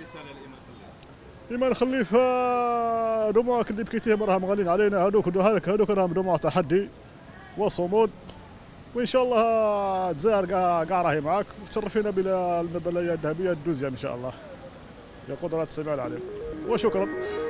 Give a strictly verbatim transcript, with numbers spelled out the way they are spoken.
رساله لايمان خليفه؟ ايمان خليفه هذوما اللي بكيتيهم راهم غاليين علينا، هذوك هذوك هذوك راهم دموع تحدي وصمود، وان شاء الله الجزائر كاع كاع راهي معاك، وتشرفينا بالميداليه الذهبيه الدوزيام ان شاء الله، يا قدرات السميع العليم، وشكرا.